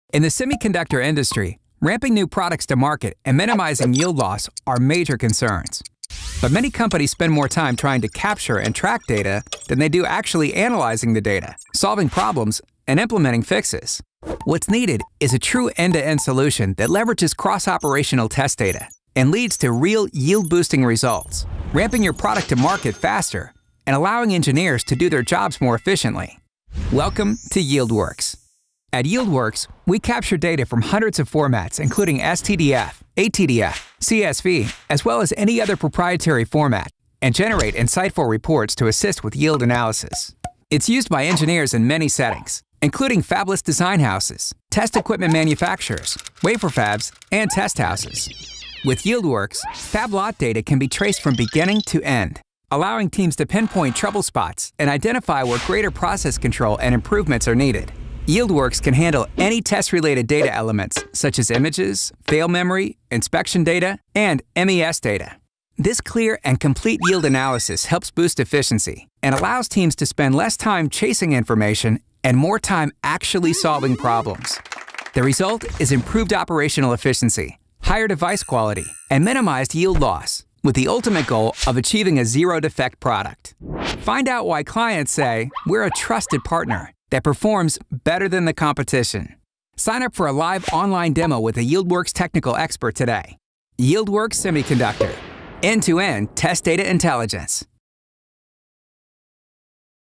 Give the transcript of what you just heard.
In the semiconductor industry, ramping new products to market and minimizing yield loss are major concerns. But many companies spend more time trying to capture and track data than they do actually analyzing the data, solving problems, and implementing fixes. What's needed is a true end-to-end solution that leverages cross-operational test data and leads to real yield-boosting results, ramping your product to market faster and allowing engineers to do their jobs more efficiently. Welcome to yieldWerx. At yieldWerx, we capture data from hundreds of formats, including STDF, ATDF, CSV, as well as any other proprietary format, and generate insightful reports to assist with yield analysis. It's used by engineers in many settings, including fabless design houses, test equipment manufacturers, wafer fabs, and test houses. With yieldWerx, fab lot data can be traced from beginning to end, allowing teams to pinpoint trouble spots and identify where greater process control and improvements are needed. yieldWerx can handle any test-related data elements, such as images, fail memory, inspection data, and MES data. This clear and complete yield analysis helps boost efficiency and allows teams to spend less time chasing information and more time actually solving problems. The result is improved operational efficiency, higher device quality, and minimized yield loss, with the ultimate goal of achieving a zero-defect product. Find out why clients say we're a trusted partner that performs better than the competition. Sign up for a live online demo with a yieldWerx technical expert today. yieldWerx Semiconductor. End-to-end test data intelligence.